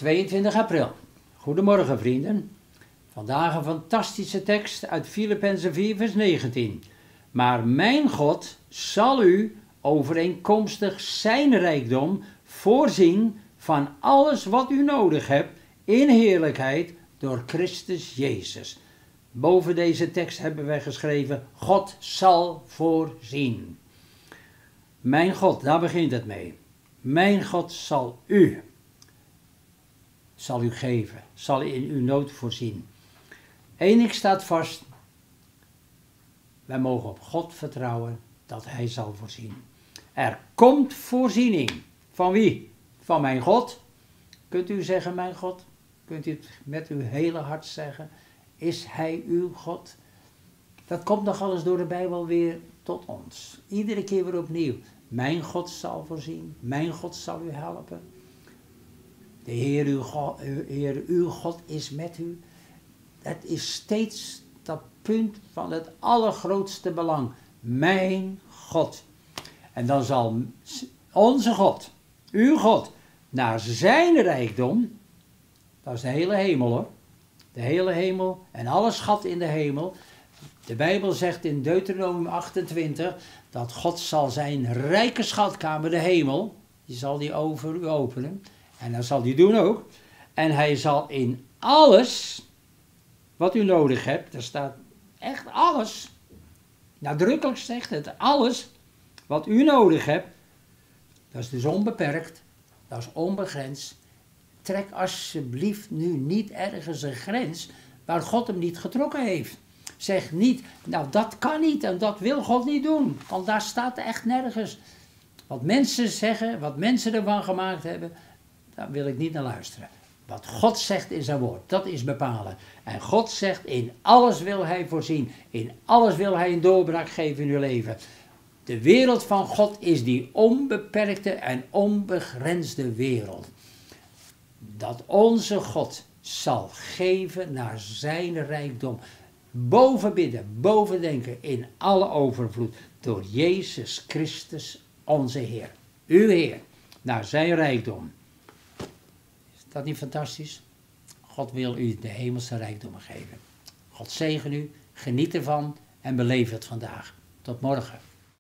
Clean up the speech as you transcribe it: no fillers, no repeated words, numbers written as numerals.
22 april. Goedemorgen vrienden. Vandaag een fantastische tekst uit Filippenzen 4 vers 19. Maar mijn God zal u overeenkomstig zijn rijkdom voorzien van alles wat u nodig hebt in heerlijkheid door Christus Jezus. Boven deze tekst hebben wij geschreven, God zal voorzien. Mijn God, daar begint het mee. Mijn God zal u geven, zal in uw nood voorzien. Eén ding staat vast, wij mogen op God vertrouwen dat Hij zal voorzien. Er komt voorziening. Van wie? Van mijn God. Kunt u zeggen mijn God? Kunt u het met uw hele hart zeggen? Is Hij uw God? Dat komt nog alles door de Bijbel weer tot ons. Iedere keer weer opnieuw. Mijn God zal voorzien. Mijn God zal u helpen. De Heer uw God is met u. Het is steeds dat punt van het allergrootste belang. Mijn God. En dan zal onze God, uw God, naar zijn rijkdom, dat is de hele hemel hoor. De hele hemel en alle schat in de hemel. De Bijbel zegt in Deuteronomium 28 dat God zal zijn rijke schatkamer, de hemel, die zal die over u openen. En dat zal hij doen ook. En hij zal in alles wat u nodig hebt, er staat echt alles, nadrukkelijk zegt het, alles wat u nodig hebt, dat is dus onbeperkt, dat is onbegrensd. Trek alsjeblieft nu niet ergens een grens waar God hem niet getrokken heeft. Zeg niet, nou dat kan niet en dat wil God niet doen, want daar staat echt nergens. Wat mensen zeggen, wat mensen ervan gemaakt hebben, daar wil ik niet naar luisteren. Wat God zegt in zijn woord, dat is bepalen. En God zegt, in alles wil Hij voorzien. In alles wil Hij een doorbraak geven in uw leven. De wereld van God is die onbeperkte en onbegrensde wereld. Dat onze God zal geven naar zijn rijkdom. Boven bidden, boven denken, in alle overvloed. Door Jezus Christus onze Heer. Uw Heer, naar zijn rijkdom. Is dat niet fantastisch? God wil u de hemelse rijkdommen geven. God zegen u, geniet ervan en beleef het vandaag. Tot morgen.